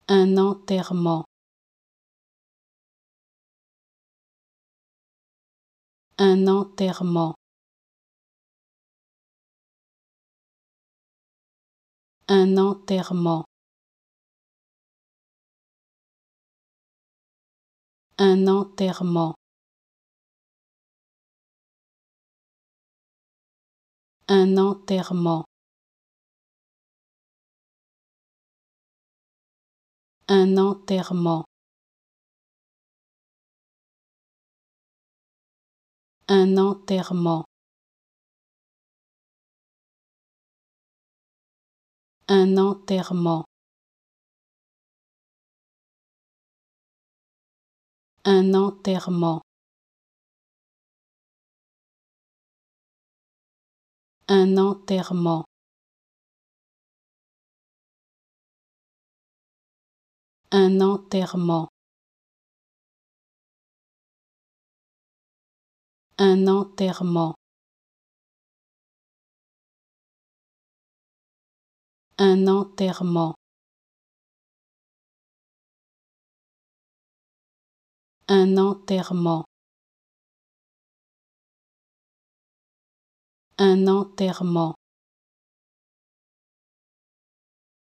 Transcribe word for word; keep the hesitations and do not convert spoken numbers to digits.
Un enterrement. Un enterrement. Un enterrement. Un enterrement. Un enterrement. Un enterrement. Un enterrement. Un enterrement. Un enterrement. Un enterrement. Un enterrement. Un enterrement. Un enterrement. Un enterrement. Un enterrement.